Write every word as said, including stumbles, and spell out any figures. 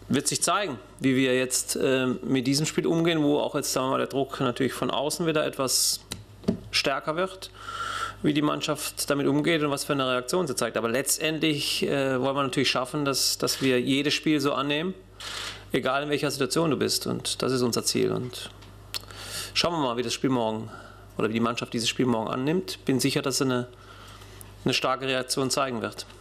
wird sich zeigen, wie wir jetzt äh, mit diesem Spiel umgehen, wo auch jetzt sagen wir mal, der Druck natürlich von außen wieder etwas stärker wird, wie die Mannschaft damit umgeht und was für eine Reaktion sie zeigt. Aber letztendlich äh, wollen wir natürlich schaffen, dass, dass wir jedes Spiel so annehmen, egal in welcher Situation du bist. Und das ist unser Ziel. Und schauen wir mal, wie das Spiel morgen oder wie die Mannschaft dieses Spiel morgen annimmt. Bin sicher, dass sie eine, eine starke Reaktion zeigen wird.